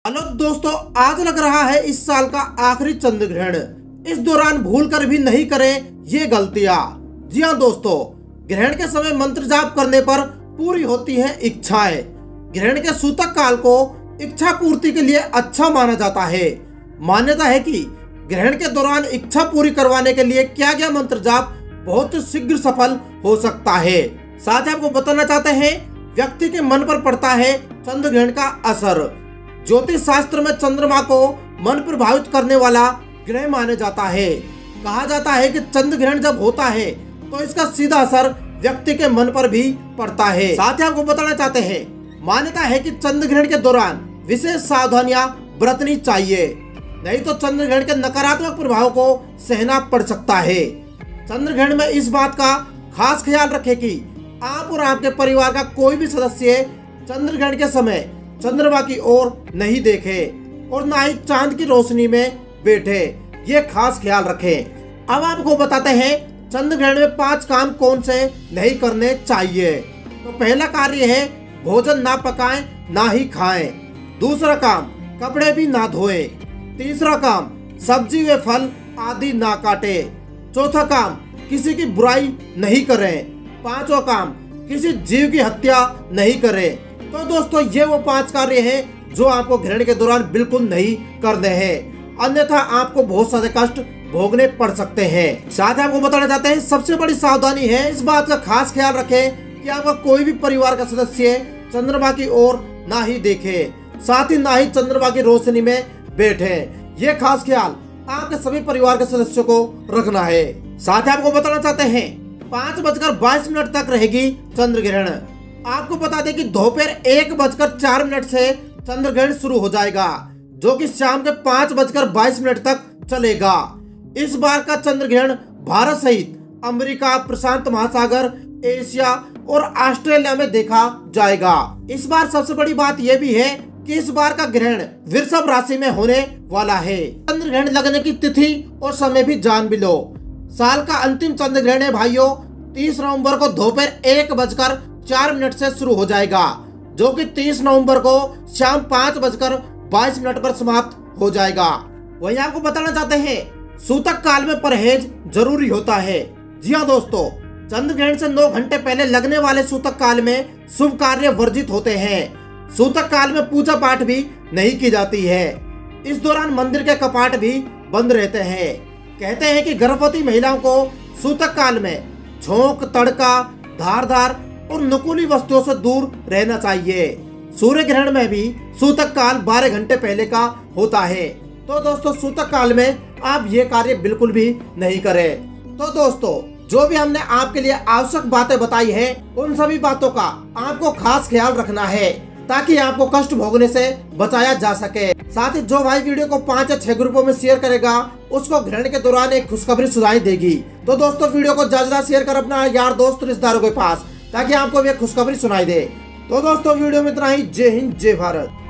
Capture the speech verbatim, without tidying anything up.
Hello दोस्तों, आज लग रहा है इस साल का आखिरी चंद्र ग्रहण। इस दौरान भूल कर भी नहीं करें ये गलतियां। जी हाँ दोस्तों, ग्रहण के समय मंत्र जाप करने पर पूरी होती हैं इच्छाएं। ग्रहण के सूतक काल को इच्छा पूर्ति के लिए अच्छा माना जाता है। मान्यता है कि ग्रहण के दौरान इच्छा पूरी करवाने के लिए किया गया मंत्र जाप बहुत शीघ्र सफल हो सकता है। साथ ही आपको बताना चाहते हैं, व्यक्ति के मन पर पड़ता है चंद्र ग्रहण का असर। ज्योतिष शास्त्र में चंद्रमा को मन प्रभावित करने वाला ग्रह माना जाता है। कहा जाता है कि चंद्र ग्रहण जब होता है तो इसका सीधा असर व्यक्ति के मन पर भी पड़ता है। साथ ही आपको बताना चाहते हैं, मान्यता है कि चंद्र ग्रहण के दौरान विशेष सावधानियां बरतनी चाहिए, नहीं तो चंद्र ग्रहण के नकारात्मक प्रभाव को सहना पड़ सकता है। चंद्र ग्रहण में इस बात का खास ख्याल रखें कि आप और आपके परिवार का कोई भी सदस्य चंद्र ग्रहण के समय चंद्रमा की ओर नहीं देखे और ना ही चांद की रोशनी में बैठे, ये खास ख्याल रखें। अब आपको बताते हैं चंद्र ग्रहण में पांच काम कौन से नहीं करने चाहिए। तो पहला कार्य है भोजन ना पकाएं ना ही खाएं। दूसरा काम कपड़े भी ना धोएं। तीसरा काम सब्जी व फल आदि ना काटे। चौथा काम किसी की बुराई नहीं करें। पांचवा काम किसी जीव की हत्या नहीं करें। तो दोस्तों, ये वो पांच कार्य हैं जो आपको ग्रहण के दौरान बिल्कुल नहीं करने हैं, अन्यथा आपको बहुत सारे कष्ट भोगने पड़ सकते हैं। साथ ही आपको बताना चाहते हैं, सबसे बड़ी सावधानी है इस बात का खास ख्याल रखें कि आपका कोई भी परिवार का सदस्य चंद्रमा की ओर ना ही देखे, साथ ही ना ही चंद्रमा की रोशनी में बैठे। ये खास ख्याल आपके सभी परिवार के सदस्यों को रखना है। साथ ही आपको बताना चाहते हैं, पाँच बजकर बाईस मिनट तक रहेगी चंद्र ग्रहण। आपको बता दें कि दोपहर एक बजकर चार मिनट से चंद्र ग्रहण शुरू हो जाएगा, जो कि शाम के पाँच बजकर बाईस मिनट तक चलेगा। इस बार का चंद्र ग्रहण भारत सहित अमेरिका, प्रशांत महासागर, एशिया और ऑस्ट्रेलिया में देखा जाएगा। इस बार सबसे बड़ी बात यह भी है कि इस बार का ग्रहण वृषभ राशि में होने वाला है। चंद्र ग्रहण लगने की तिथि और समय भी जान भी लो। साल का अंतिम चंद्र ग्रहण है भाइयों, तीस नवंबर को दोपहर एक बजकर चार मिनट से शुरू हो जाएगा, जो कि तीस नवंबर को शाम पाँच बजकर बाईस मिनट पर समाप्त हो जाएगा। वहीं आपको बताना चाहते हैं, सूतक काल में परहेज जरूरी होता है। जी हाँ दोस्तों, चंद्र ग्रहण से नौ घंटे पहले लगने वाले सूतक काल में शुभ कार्य वर्जित होते हैं। सूतक काल में पूजा पाठ भी नहीं की जाती है। इस दौरान मंदिर के कपाट भी बंद रहते हैं। कहते हैं कि गर्भवती महिलाओं को सूतक काल में झोंक, तड़का, धारदार और नुकीली वस्तुओं से दूर रहना चाहिए। सूर्य ग्रहण में भी सूतक काल बारह घंटे पहले का होता है। तो दोस्तों, सूतक काल में आप ये कार्य बिल्कुल भी नहीं करें। तो दोस्तों, जो भी हमने आपके लिए आवश्यक बातें बताई है, उन सभी बातों का आपको खास ख्याल रखना है ताकि आपको कष्ट भोगने से बचाया जा सके। साथ ही जो भाई वीडियो को पाँच या छह ग्रुपों में शेयर करेगा, उसको ग्रहण के दौरान एक खुशखबरी सुनाई देगी। तो दोस्तों, वीडियो को ज्यादा शेयर कर अपना यार दोस्त रिश्तेदारों के पास, ताकि आपको भी खुशखबरी सुनाई दे। तो दोस्तों, वीडियो में इतना ही। जय हिंद, जय भारत।